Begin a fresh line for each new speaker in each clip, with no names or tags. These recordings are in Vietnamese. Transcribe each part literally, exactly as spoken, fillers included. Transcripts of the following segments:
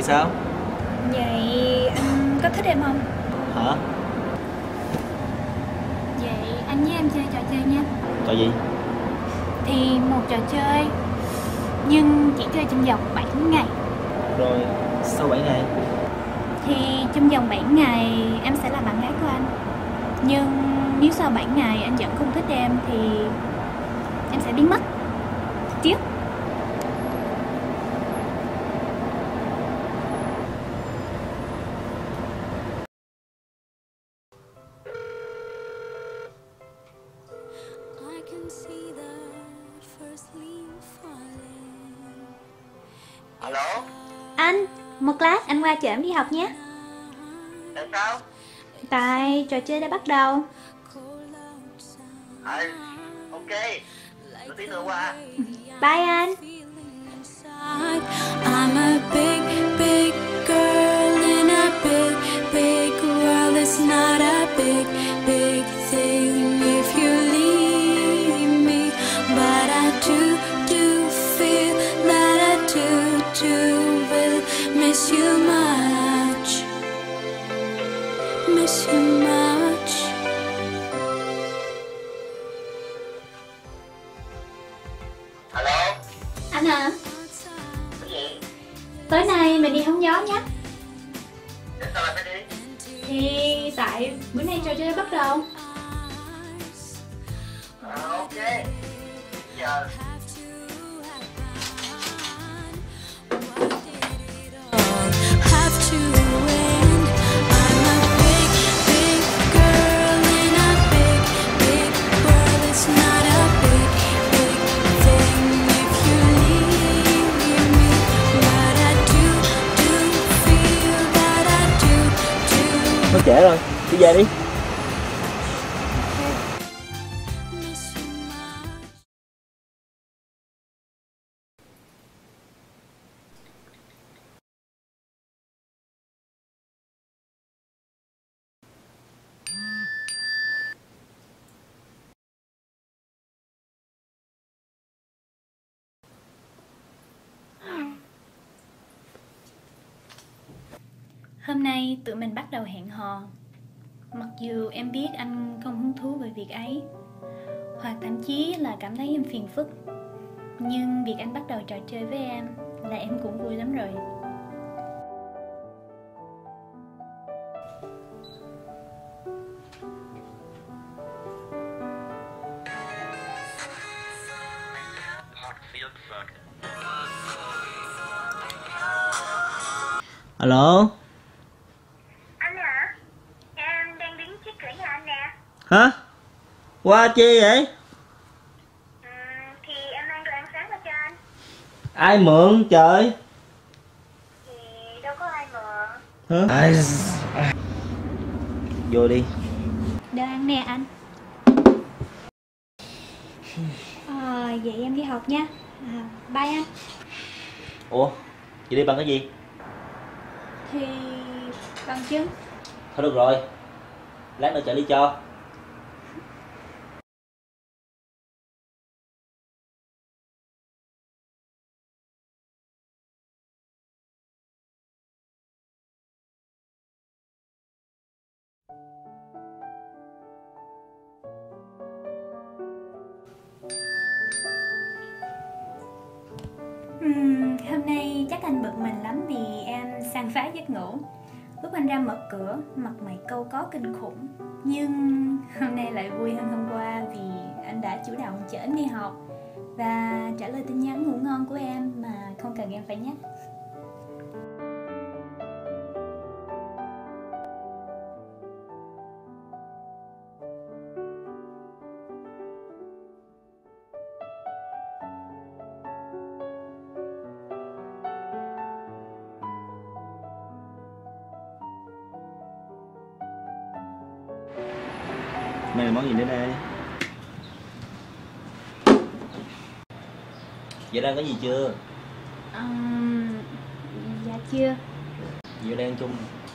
sao?
Vậy anh có thích em không?
Hả?
Vậy anh với em chơi trò chơi nha.
Trò gì?
Thì một trò chơi, nhưng chỉ chơi trong vòng bảy ngày.
Rồi sau bảy ngày?
Thì trong vòng bảy ngày em sẽ là bạn gái của anh. Nhưng nếu sau bảy ngày anh vẫn không thích em thì em sẽ biến mất. Tiếp.
Alo.
Anh, một lát anh qua chở em đi học nhé.
Tại sao?
Tại trò chơi đã bắt đầu.
À, ok. Tôi tí nữa qua.
Bye anh.
I'm a big, big girl in a big, big world. It's not a big, big thing if you leave me. But I do, do feel that I do, do will miss you much. Miss you much.
Alo.
Anh à,
Cái gì?
tối nay mình đi hóng gió nhé.
Tại sao lại phải đi?
Thì tại bữa nay trò chơi đã bắt đầu.
À, ok. Giờ.
Have to win. I'm a big, big girl in a big, big world. It's not a big, big thing if you leave me. But I do, do feel that I do, do
Nó trễ rồi, đi về đi.
miss you much.
Hôm nay tụi mình bắt đầu hẹn hò. Mặc dù em biết anh không hứng thú về việc ấy, hoặc thậm chí là cảm thấy em phiền phức, nhưng việc anh bắt đầu trò chơi với em là em cũng vui lắm rồi.
Alo.
Anh hả? Em đang đứng trước cửa nhà anh nè.
Hả? Qua chi vậy?
Ừ, thì em mang đồ ăn sáng qua cho anh.
Ai mượn trời?
Thì đâu có ai mượn.
Hả? Ai... Vô đi.
Đồ ăn nè anh. À, vậy em đi học nha. À, bye anh.
Ủa? Vậy đi bằng cái gì?
Thì bằng chứng.
Thôi được rồi. Lát nữa chở đi cho.
Uhm, hôm nay chắc anh bực mình lắm vì em sang phá giấc ngủ. Lúc anh ra mở cửa, mặt mày câu có kinh khủng. Nhưng hôm nay lại vui hơn hôm qua vì anh đã chủ động chở em đi học và trả lời tin nhắn ngủ ngon của em mà không cần em phải nhắc.
Này là món gì nữa đây? Vậy đang có gì chưa?
Um, dạ chưa.
Vậy đang chung.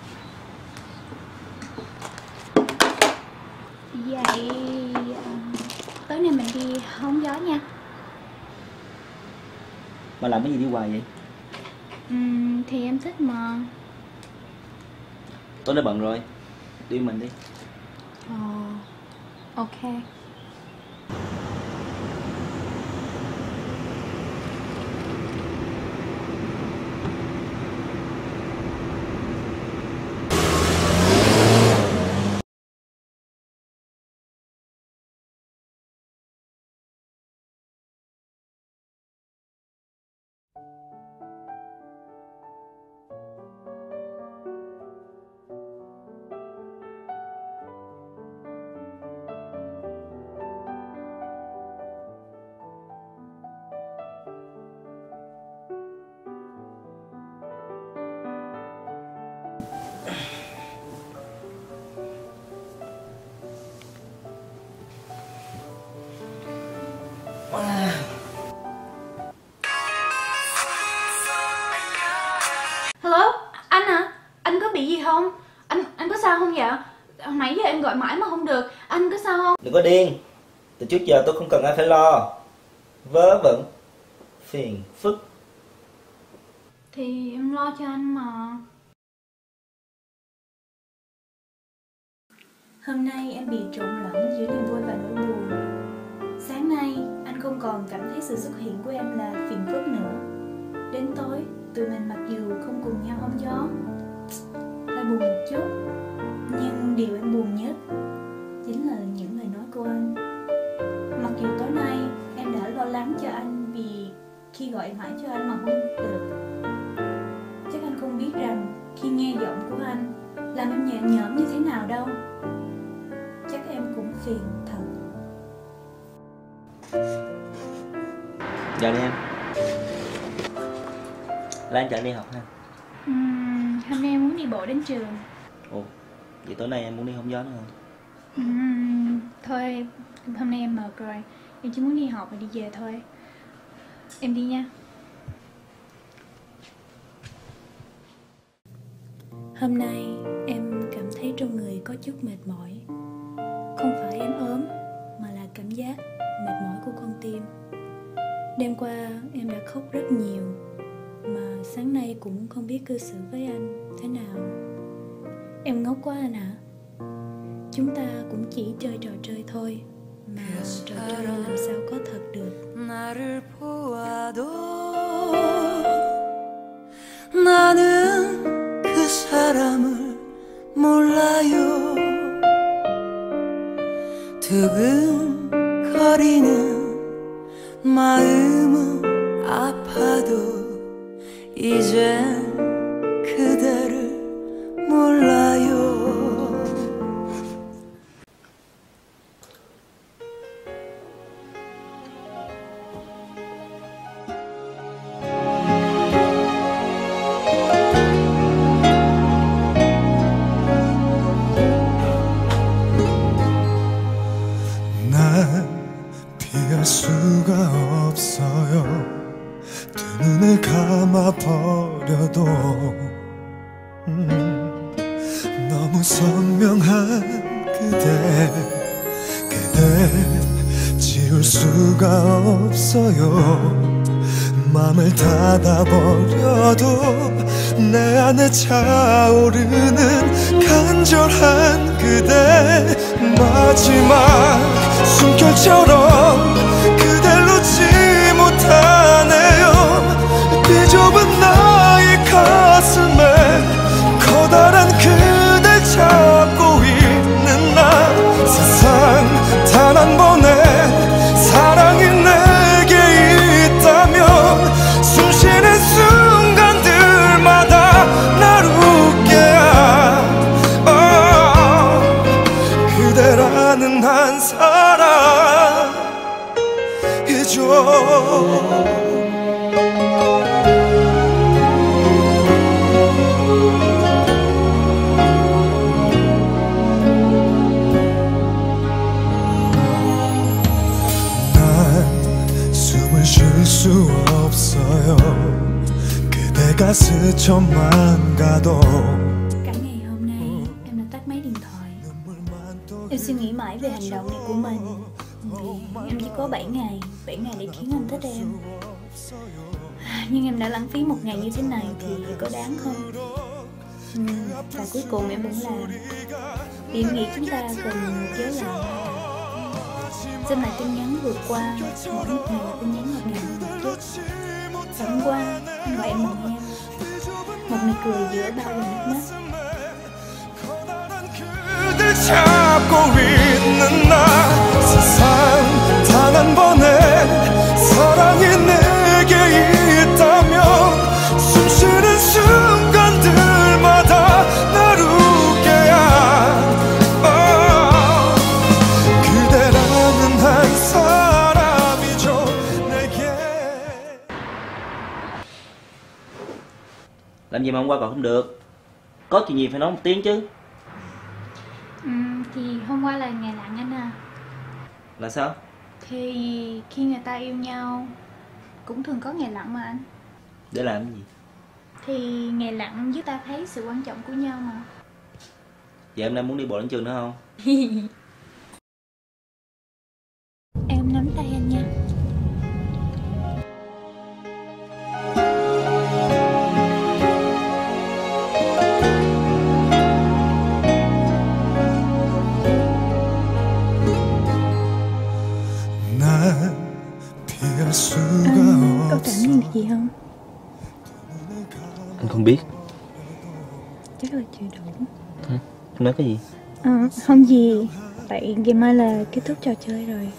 Vậy um, tối nay mình đi hóng gió nha.
Mà làm cái gì đi hoài vậy?
Ừm, thì em thích mà.
Tối nay bận rồi, đi mình đi.
Ồ, ok. Hello, anh à, anh có bị gì không? Anh anh có sao không vậy? Hồi nãy giờ em gọi mãi mà không được. Anh có sao không?
Đừng có điên. Từ trước giờ tôi không cần ai phải lo. Vớ vẩn, phiền phức.
Thì em lo cho anh mà. Hôm nay em bị trộn lẫn giữa niềm vui và nỗi buồn. Sáng nay anh không còn cảm thấy sự xuất hiện của em là phiền phức nữa. Đến tối tụi mình mặc dù không cùng nhau hóng gió, hơi buồn một chút, nhưng điều em buồn nhất chính là những lời nói của anh. Mặc dù tối nay em đã lo lắng cho anh vì khi gọi mãi cho anh mà không được. Chắc anh không biết rằng khi nghe giọng của anh làm em nhẹ nhõm như thế nào đâu. Chắc em cũng phiền thật.
Dạ đi em. Lan chạy đi học ha.
Uhm, hôm nay em muốn đi bộ đến trường.
Ồ, vậy tối nay em muốn đi hóng gió nữa không?
Uhm, thôi, hôm nay em mệt rồi. Em chỉ muốn đi học và đi về thôi. Em đi nha. Hôm nay em cảm thấy trong người có chút mệt mỏi. Không phải em ốm, mà là cảm giác mệt mỏi của con tim. Đêm qua em đã khóc rất nhiều, mà sáng nay cũng không biết cư xử với anh thế nào. Em ngốc quá anh ạ. Chúng ta cũng chỉ chơi trò chơi thôi, mà trò chơi làm sao có thật được.
나를 보아도 나는 그 사람을 몰라요. 두근거리는 마음은 아파도 이젠 그대를 몰라요.
피할 수가 없어요. 두 눈을 감아버려도 음, 너무 선명한 그대 그대 지울 수가 없어요. 맘을 닫아버려도 내 안에 차오르는 간절한 그대 마지막 숨결처럼 그댈 놓지 못하네요. 비좁은 나의 가슴에 커다란 그댈 잡고 있는 나. 세상 단 한 번의 사랑이 내게 있다면 숨쉬는 순간들마다 날 웃게 하 그대라는 한 사랑이죠. 난 숨을 쉴 수 없어요. 그대가 스쳐만 가도
Cả ngày hôm nay em đã tắt máy điện thoại. Em suy nghĩ mãi về hành động này của mình. Vì em chỉ có bảy ngày, bảy ngày để khiến anh thích em. Nhưng em đã lãng phí một ngày như thế này thì có đáng không? Ừ, và cuối cùng em vẫn làm vì em nghĩ chúng ta cần một dấu lại. Xem lại tin nhắn vừa qua, mỗi một ngày là tin nhắn ngọt ngào một chút. Hôm qua, anh gọi em bằng em, một nụ cười giữa bao dòng nước mắt.
그댈 잡고 있는 나 세상 단 한 번의 사랑이 내게 있다면 숨쉬는 순간들마다 날 웃게 한 그대라는 한 사람이죠 내게.
Làm gì mà hôm qua còn không được? Có chuyện gì phải nói một tiếng chứ.
Ừ, thì hôm qua là ngày lặng anh à.
Là sao?
Thì khi người ta yêu nhau cũng thường có ngày lặng mà anh.
Để làm cái gì?
Thì ngày lặng giúp ta thấy sự quan trọng của nhau mà.
Vậy em đang muốn đi bộ đến trường nữa không?
Em nắm tay anh nha.
피할 수가
Anh có cảm
없어
nhận được gì không?
Anh không biết.
Chắc là chưa đủ.
Hả? Em nói cái gì?
Ờ, không gì. Tại ngày mai là kết thúc trò chơi rồi.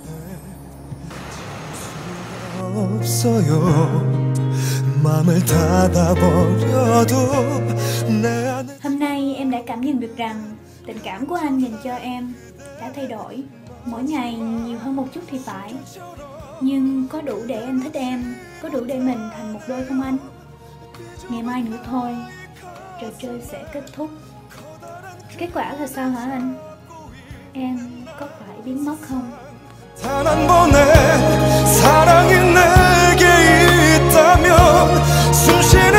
없어요 마음을 닫아버려도 내 안에
Hôm nay em đã cảm nhận được rằng tình cảm của anh dành cho em đã thay đổi. Mỗi ngày nhiều hơn một chút thì phải. Nhưng có đủ để anh thích em, có đủ để mình thành một đôi không anh? Ngày mai nữa thôi, trò chơi sẽ kết thúc. Kết quả là sao hả anh? Em có phải biến mất không?
단 한 번의 사랑이 내게 있다면 숨쉬는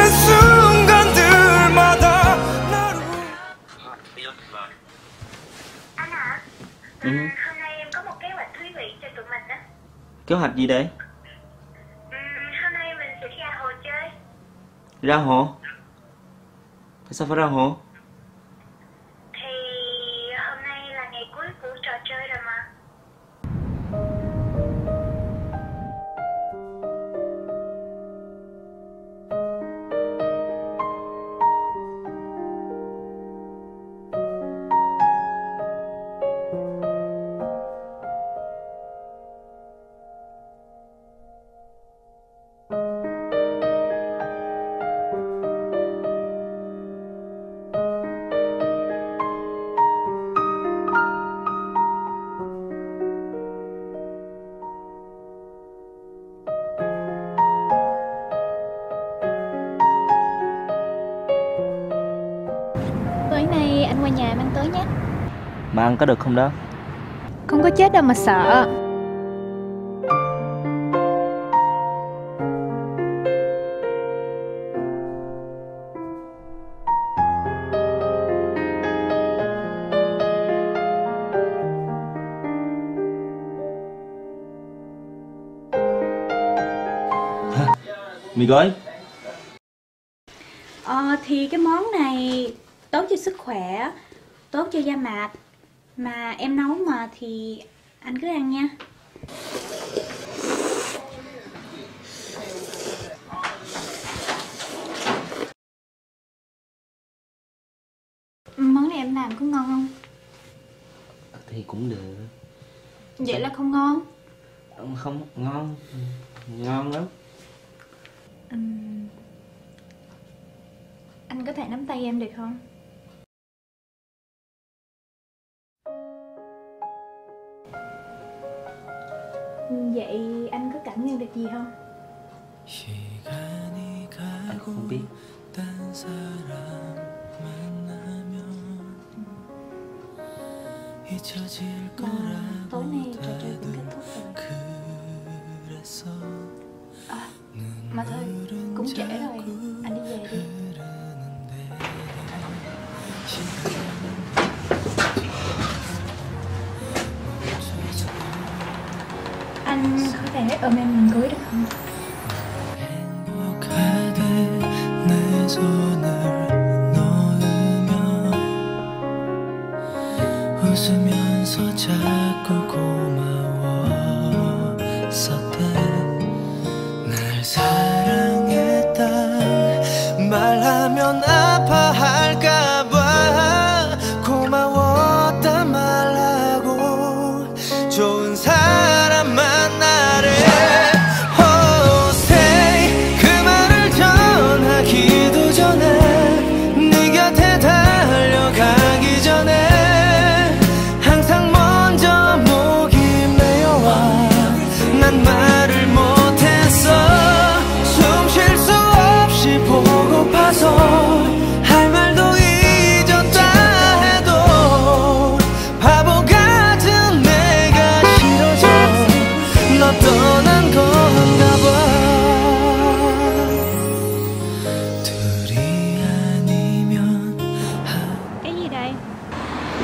순간들마다 날
Anh hả?
Ừ.
Ừ, hôm nay em có một kế hoạch thú vị cho tụi mình đó.
Kế hoạch gì đấy?
Ừ, hôm nay mình sẽ ra hồ chơi.
Ra hồ? Tại sao phải ra hồ?
Thì hôm nay là ngày cuối của trò chơi rồi mà.
Tối nay anh qua nhà em ăn tối nhé.
Mà ăn có được không đó?
Không có chết đâu mà sợ.
Mì gói.
Ờ thì cái món này tốt cho sức khỏe, tốt cho da mặt. Mà em nấu mà thì anh cứ ăn nha. Món này em làm có ngon không?
Thì cũng được.
Vậy là không ngon.
Không, ngon. Ngon lắm.
Ừm, Anh có thể nắm tay em được không? Vậy anh có cảm nhận được gì không?
Anh không biết.
Mà tối nay trò chơi cũng kết thúc rồi. À, mà thôi, cũng trễ rồi, anh đi về đi. Anh có thể ôm em mình cưới được không?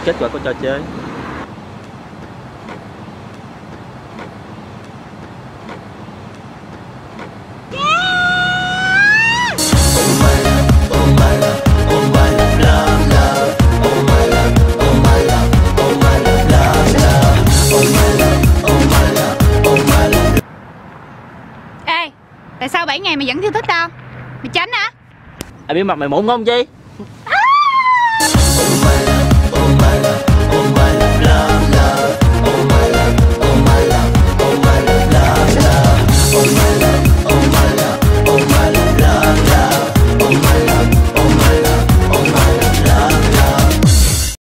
kết quả của trò chơi.
Ê, tại sao bảy ngày mày vẫn chưa thích tao? Mày tránh hả?
Ai biết mặt mày mụn không chi?